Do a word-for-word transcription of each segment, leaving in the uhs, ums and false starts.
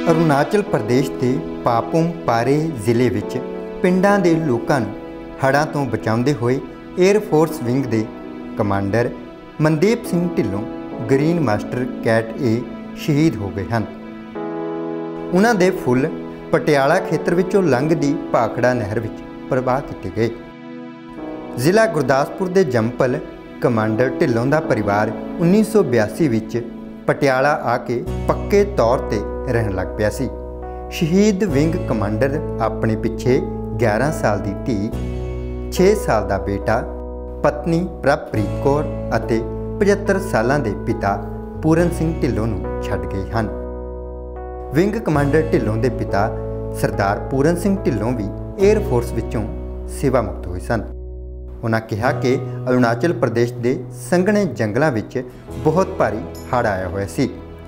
अरुणाचल प्रदेश के पापुम पारे जिले विच पिंडां दे लोकां नूं हड़ां तों बचाउंदे होए एयरफोर्स विंग के commander Mandeep Singh Dhillon green master cat A शहीद हो गए हैं। उन्हां दे फुੱਲ पटियाला खेत्र विचों लंघदी भाखड़ा नहर विच प्रवाह किए गए। जिला गुरदासपुर के जंपल कमांडर ढिल्लों का परिवार उन्नीस सौ बयासी विच पटियाला आके पक्के तौर पर रहन लग पिया सी। शहीद विंग कमांडर अपने पिछे ग्यारह साल की धी, छे साल का बेटा, पत्नी प्रभप्रीत कौर और पचहत्तर साल के पिता पूरन सिंह ढिल्लों नूं छड्ड गए हैं। विंग कमांडर ढिल्लों के पिता सरदार पूरन सिंह ढिल्लों भी एयरफोर्स विचों सेवा मुक्त हुए सन। उन्होंने कहा कि अरुणाचल प्रदेश के संघने जंगलों विच बहुत भारी हड़ आया हुआ सी,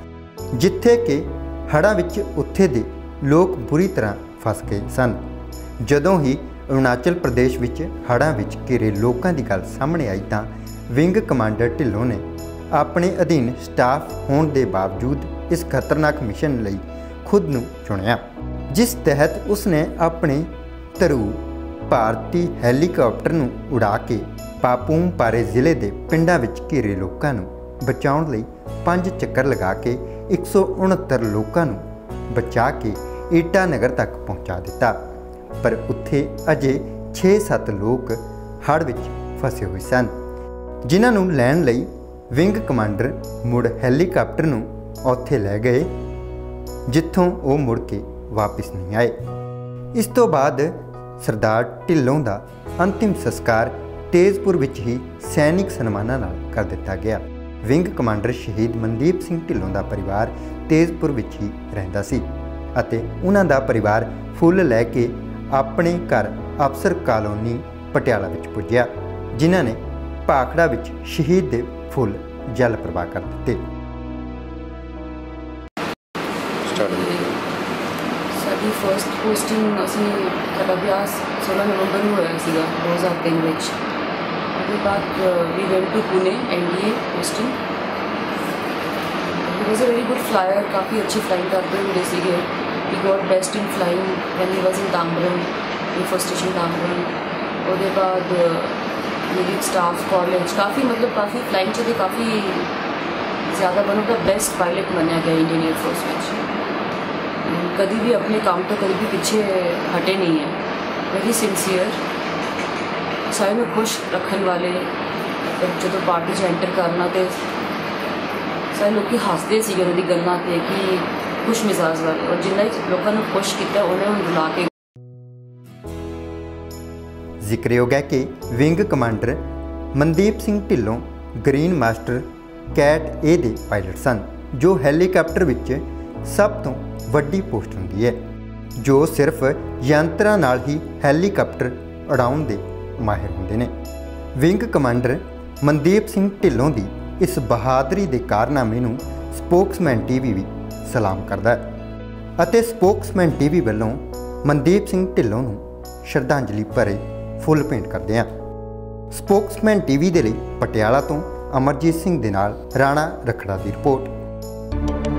जिथे कि हड़ां विच उत्थे दे लोग बुरी तरह फस गए सन। जदों ही अरुणाचल प्रदेश विच हड़ां विच घिरे लोगों की गल सामने आई तो विंग कमांडर ढिल्लों ने अपने अधीन स्टाफ होने के बावजूद इस खतरनाक मिशन लई खुद नूं चुनिया, जिस तहत उसने अपने धरू भारती हैलीकॉप्टर नूं उड़ा के पापुम पारे जिले के पिंडां विच घिरे लोगों नूं बचाउण लई पंज चक्कर लगा के एक सौ उनहत्तर लोगों नूं बचा के ईटानगर तक पहुँचा दिता। पर उत्थे अजे छे सत्त लोग हड़ विच फसे हुए सन, जिन्हां नूं लैण लई विंग कमांडर मुड़ हैलीकॉप्टर नूं उत्थे लै गए, जिथों वो मुड़ के वापस नहीं आए। इस तो बाद सरदार ढिल्लों का अंतिम संस्कार तेजपुर विच ही सैनिक सन्मानां नाल कर दिता गया। विंग कमांडर शहीद मनदीप सिंह ढिल्लों का परिवार तेजपुर विच ही रहिंदा सी अते उन्हां दा परिवार फुੱਲ लैके अपने घर अफसर कॉलोनी पटियाला विच पुज्जिया, जिन्हां ने भाखड़ा विच शहीद दे फुੱਲ जल प्रवाह कर दिते। साडी फर्स्ट पोस्टिंग असी साडा अभ्यास सोलह नवंबर में होया सीगा दो हज़ार तीन विच। उसके बाद we went to Pune NDA posting. He was a very good flyer, काफ़ी अच्छी फ्लाइंग करते हुए सीगे। He got best in flying when he was in Tambaram, air force station Tambaram. उसके बाद मेरी स्टाफ कॉलेज काफ़ी मतलब काफ़ी फ्लाइंग च काफ़ी ज़्यादा one of the best pilot मनिया गया इंडियन एयरफोर्स में। कभी भी अपने काम तो कभी भी पीछे हटे नहीं है, वेरी सिंसीयर, सारे में खुश रखने वाले। जो पार्टी च एंटर करना तो सारे लोग हसते सी उन्होंने गल्लां ते कि खुश मिजाज वाले, और जिन्ना लोगों ने खुश किया उन्हें बुला के। जिक्रयोग है कि wing commander Mandeep Singh Dhillon green master cat A दे पायलट सन, जो हैलीकॉप्टर विच सब तो वड्डी पोस्ट हुंदी है, जो सिर्फ यंत्रां नाल ही हैलीकॉप्टर उड़ाउण दे माहिर हुंदे ने। विंग कमांडर मनदीप सिंह ढिल्लों की इस बहादरी के कारनामे नूं स्पोक्समैन टीवी भी सलाम करदा है अते स्पोक्समैन टीवी वालों मनदीप सिंह ढिल्लों नूं श्रद्धांजलि भरे फुੱਲ भेंट करदे हां। स्पोक्समैन टीवी दे लई पटियाला तो अमरजीत सिंह दे नाल राणा रखड़ा की रिपोर्ट।